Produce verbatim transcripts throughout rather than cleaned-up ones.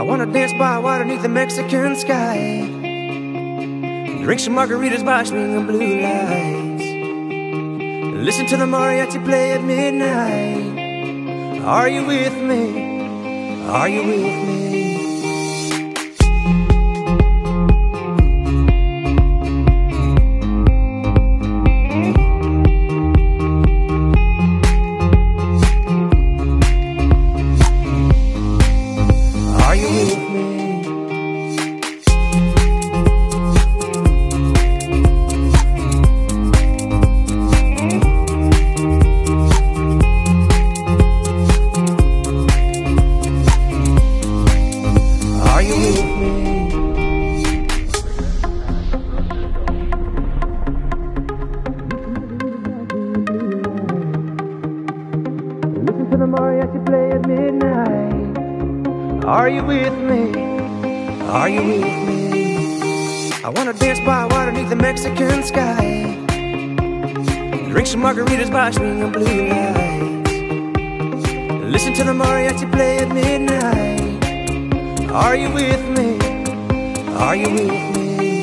I wanna dance by water beneath the Mexican sky, drink some margaritas by swinging blue lights, listen to the mariachi play at midnight. Are you with me? Are you with me? To the mariachi play at midnight. Are you with me? Are you with me? I wanna dance by water beneath the Mexican sky, drink some margaritas by swinging blue lights, listen to the mariachi play at midnight. Are you with me? Are you with me?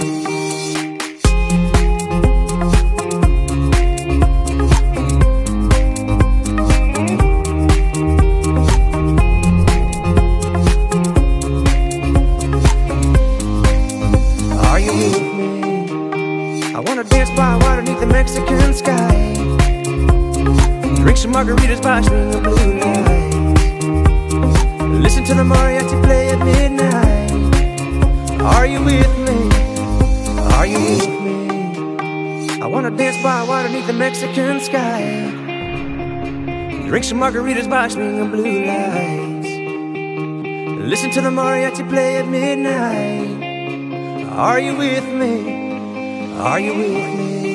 I wanna dance by water beneath the Mexican sky, drink some margaritas by swinging blue lights, listen to the mariachi play at midnight. Are you with me? Are you with me? I wanna dance by water beneath the Mexican sky, drink some margaritas by swinging blue lights, listen to the mariachi play at midnight. Are you with me? Are you with me?